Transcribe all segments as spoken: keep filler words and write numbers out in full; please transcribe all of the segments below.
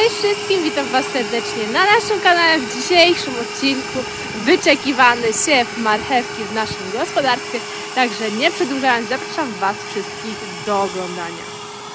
Cześć wszystkim, witam Was serdecznie na naszym kanale. W dzisiejszym odcinku wyczekiwany siew marchewki w naszym gospodarstwie. Także nie przedłużając, zapraszam Was wszystkich do oglądania.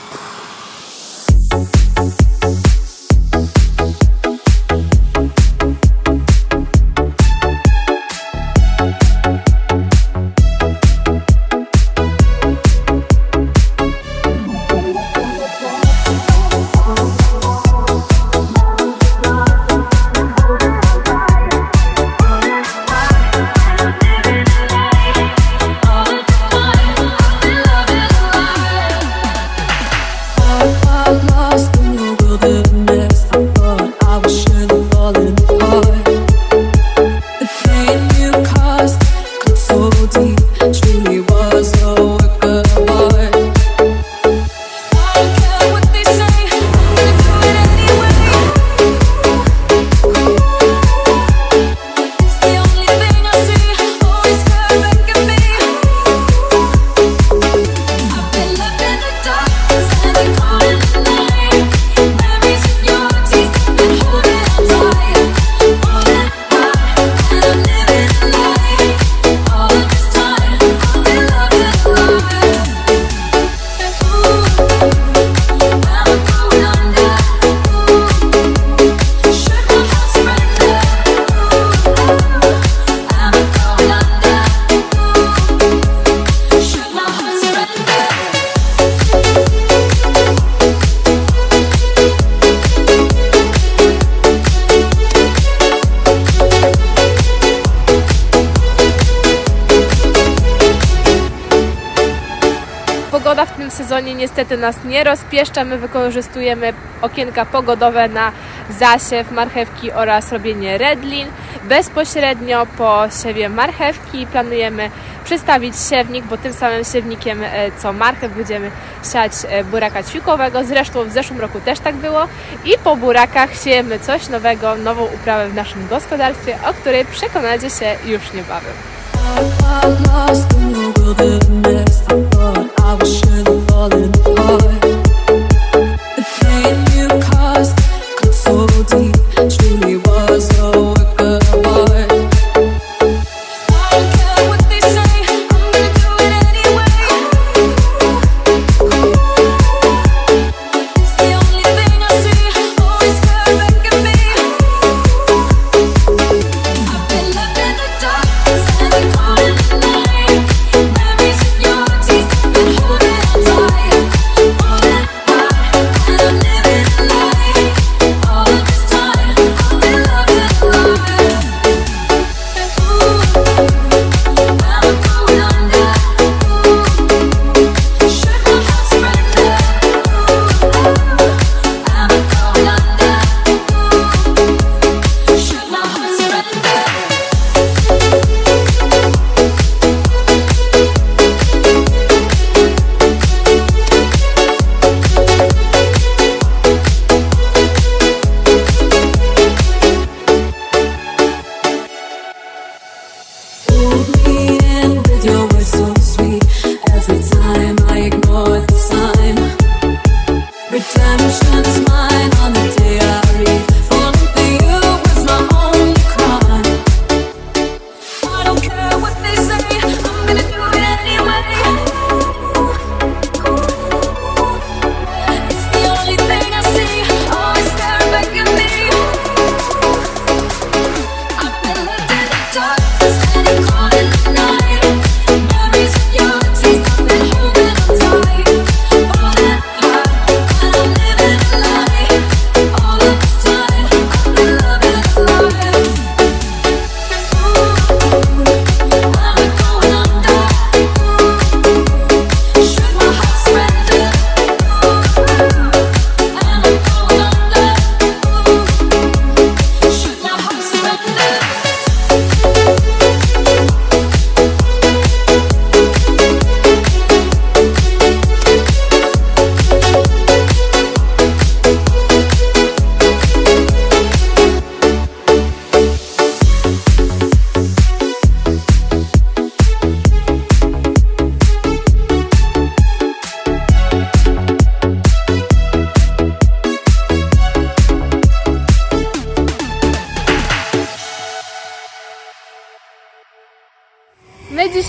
Pogoda w tym sezonie niestety nas nie rozpieszcza. My wykorzystujemy okienka pogodowe na zasiew marchewki oraz robienie redlin. Bezpośrednio po siewie marchewki planujemy przestawić siewnik, bo tym samym siewnikiem co marchew będziemy siać buraka ćwiekowego. Zresztą w zeszłym roku też tak było. I po burakach siejemy coś nowego, nową uprawę w naszym gospodarstwie, o której przekonacie się już niebawem. I was surely falling apart. The pain you caused cut so deep, truly was a work of art. I don't care what they say, I'm gonna do it anyway. It's the only thing I see, always correcting me. I've been left in the dark, standing cold in the night.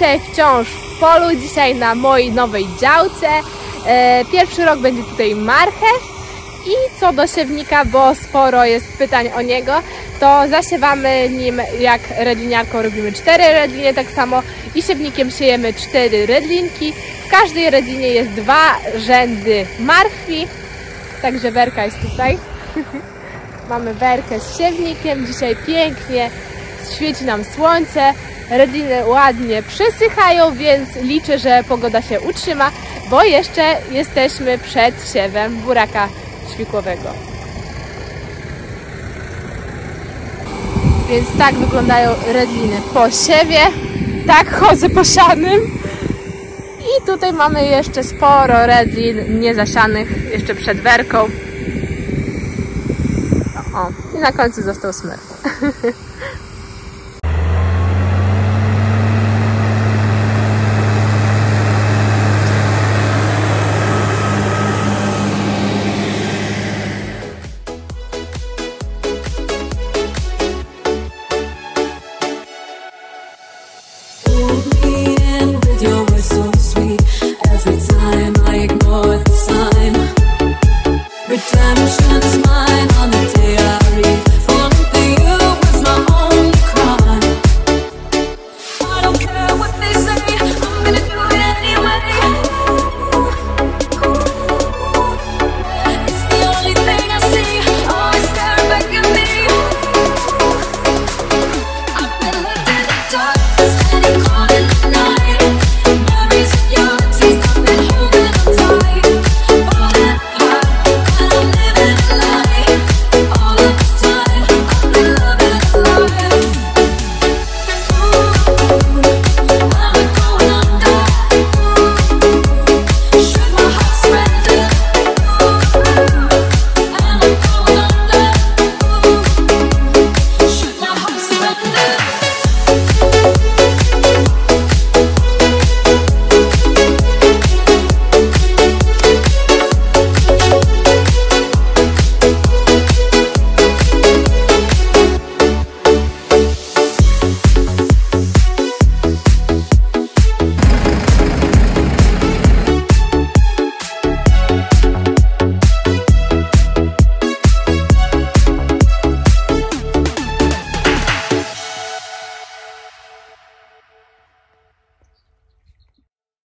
dzisiaj wciąż w polu, dzisiaj na mojej nowej działce. Pierwszy rok będzie tutaj marchew. I co do siewnika, bo sporo jest pytań o niego, to zasiewamy nim jak redliniarką, robimy cztery redlinie tak samo i siewnikiem siejemy cztery redlinki. W każdej redlinie jest dwa rzędy marchwi, także Werka jest tutaj. Mamy Werkę z siewnikiem, dzisiaj pięknie świeci nam słońce, redliny ładnie przesychają, więc liczę, że pogoda się utrzyma, bo jeszcze jesteśmy przed siewem buraka świkłowego. Więc tak wyglądają redliny po siewie. Tak chodzę po sianym. I tutaj mamy jeszcze sporo redlin niezasianych jeszcze przed Werką. O, i na końcu został smyr.